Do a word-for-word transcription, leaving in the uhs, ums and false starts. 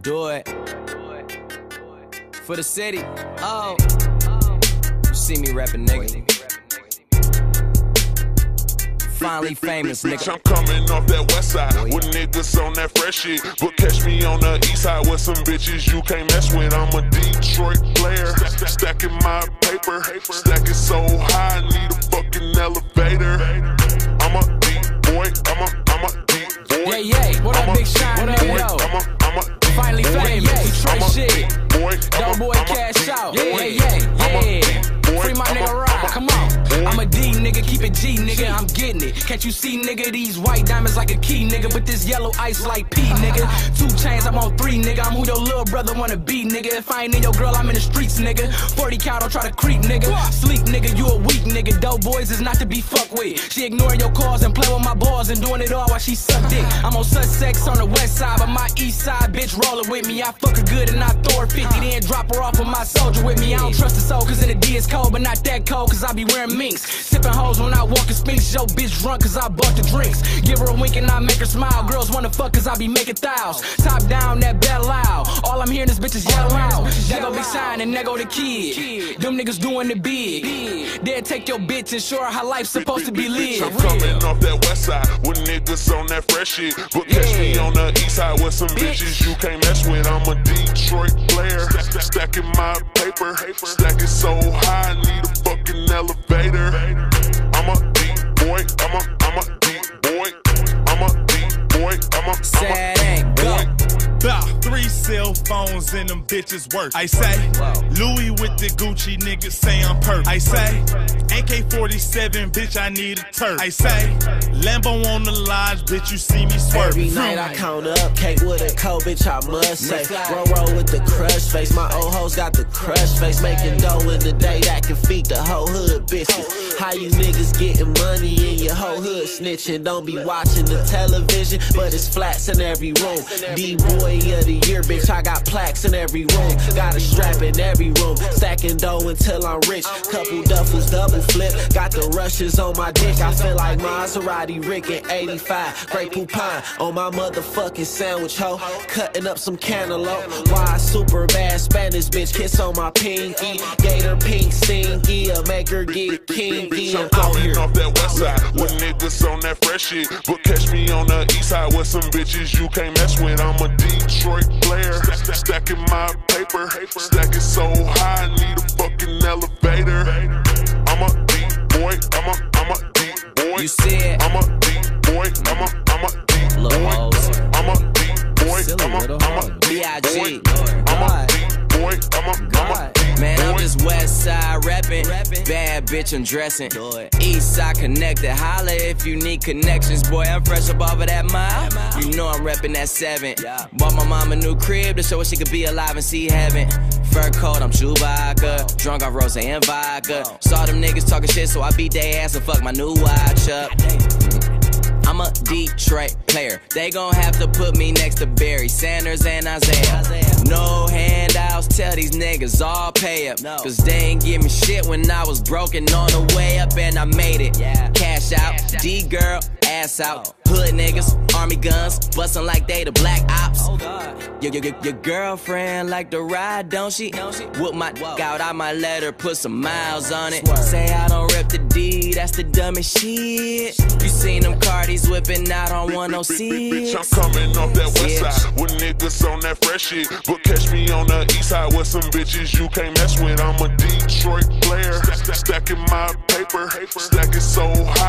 Do it. For the city. Oh. You see me rapping, nigga. Finally famous, nigga. Bitch, I'm coming off that west side with niggas on that fresh shit. But catch me on the east side with some bitches you can't mess with. I'm a Detroit player, stacking my paper. Stack it so high, I need a fucking elevator. I'm a deep boy, I'm a, I'm a deep boy. Yeah, yeah, what up, Big Shine, nigga, yo. I'm a, I'm a Finally famous, Detroit shit. Boy, Dope boy, cash out. Yeah, yeah, yeah. Free my nigga Rod, come on. I'm a D nigga, keep it G nigga, I'm getting it. Can't you see nigga, these white diamonds like a key nigga, but this yellow ice like P nigga. Two chains, I'm on three nigga, I'm who your little brother wanna be nigga. If I ain't in your girl, I'm in the streets nigga. forty cal, don't try to creep nigga. Sleep nigga, you a weak nigga. Dope boys is not to be fucked with. She ignoring your calls and play with my balls and doing it all while she suck dick. I'm on Sussex on the west side, but my east side bitch rolling with me. I fuck her good and I throw her fifty, then drop her off with my soldier with me. I don't trust the soul cause in the D is cold, but not that cold cause I be wearing minks. Sipping hoes when I walk in Sphinx. Yo bitch drunk cause I bought the drinks. Give her a wink and I make her smile. Girls wanna fuck cause I be making thousands. Top down, that bell loud. All I'm hearing is bitches yell loud. There go Big Shine and there go the kid. Them niggas doing the big. They'll take your bitch and show her how life's supposed to be lived. I'm coming off that west side with niggas on that fresh shit. But catch me on the east side with some bitches you can't mess with. I'm a Detroit player, stacking my paper. Stack it so high, I need a fucking elevator. I'm a deep boy, I'm a, I'm a deep boy. I'm a deep boy, I'm a, Sad ain't boy. About three cell phones and them bitches work. I say, Louis with the Gucci, niggas say I'm perk. I say, A K forty-seven, bitch, I need a turf. I say, Lambo on the lodge, bitch, you see me swerve. Every night I count up, cake with a cold, bitch, I must say. Roll, roll with the crush face, my old hoes got the crush face. Making dough in the day that can feed the whole hood bitches. How you niggas getting money in your whole hood snitching? Don't be watching the television, but it's flats in every room. D-boy of the year, bitch, I got plaques in every room. Got a strap in every room, stacking dough until I'm rich. Couple duffels, double flip, got the rushes on my dick. I feel like Maserati Rick in eighty-five. Great Poupon on my motherfucking sandwich, ho. Cutting up some cantaloupe. Why super bad Spanish bitch, kiss on my pinky. Gator pink stinky, make her get kinky. I'm coming off that west side with niggas on that fresh shit. But catch me on the east side with some bitches you can't mess with. I'm a Detroit player, stacking my paper. Stack it so high, I need a fucking elevator. I'm a deep boy, I'm a, I'm a deep boy. You see it? I'm a deep boy, I'm a, I'm a deep Little boy. hoes. I'm a deep boy, Silly I'm a, little I'm a hoes. deep B I G. boy. Lord I'm a God. deep boy, I'm a, I'm a God. deep Man, I'm boy. just west side rapping. Bad bitch, I'm dressing. East side connected. Holla if you need connections. Boy, I'm fresh up off of that mile. You know I'm repping that seven. Bought my mom a new crib to show her she could be alive and see heaven. Fur coat, I'm Chewbacca. Drunk off rose and vodka. Saw them niggas talking shit, so I beat their ass and fuck my new watch up. I'm a Detroit player. They gon' have to put me next to Barry Sanders and Isaiah. No handouts, tell these niggas all pay up. Cause they ain't give me shit when I was broken on the way up and I made it. Cash out, D-girl, ass out. Hood niggas, army guns, bustin' like they the black ops. Your, your, your girlfriend like to ride, don't she? Whoop my d out, I might let her put some miles on it. Say I don't rep the D, that's the dumbest shit. You seen them Cardis whipping out on one oh six. Bitch, I'm coming off that west side with niggas on that fresh shit. But catch me on the east side with some bitches you can't mess with. I'm a Detroit player, stacking my paper. Stack it so high,